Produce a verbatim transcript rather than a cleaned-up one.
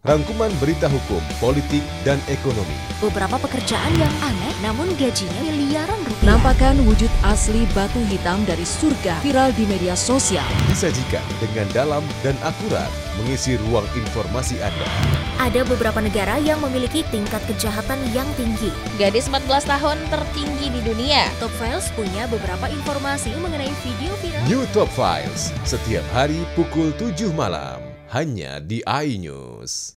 Rangkuman berita hukum, politik, dan ekonomi. Beberapa pekerjaan yang aneh namun gajinya miliaran rupiah. Penampakan wujud asli batu hitam dari surga viral di media sosial. Disajikan dengan dalam dan akurat, mengisi ruang informasi Anda. Ada beberapa negara yang memiliki tingkat kejahatan yang tinggi. Gadis empat belas tahun tertinggi di dunia. Top Files punya beberapa informasi mengenai video viral. New Top Files, setiap hari pukul tujuh malam, hanya di iNews.